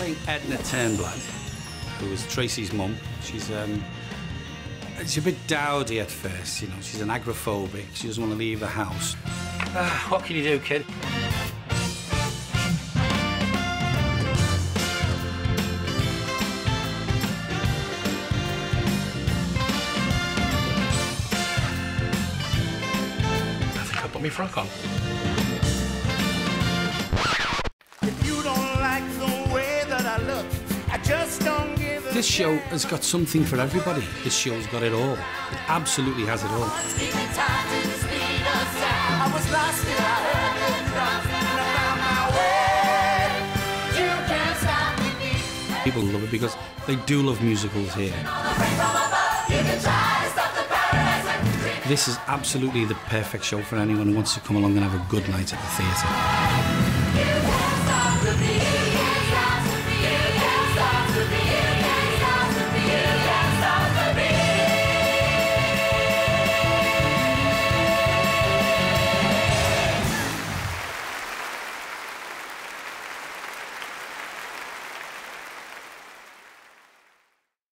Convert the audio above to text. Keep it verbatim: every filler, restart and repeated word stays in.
playing Edna Turnblad, who is Tracy's mum. She's um, she's a bit dowdy at first, you know. She's an agoraphobic. She doesn't want to leave the house. Uh, what can you do, kid? I think I'll put my frock on. This show has got something for everybody. This show's got it all. It absolutely has it all. People love it because they do love musicals here. This is absolutely the perfect show for anyone who wants to come along and have a good night at the theatre.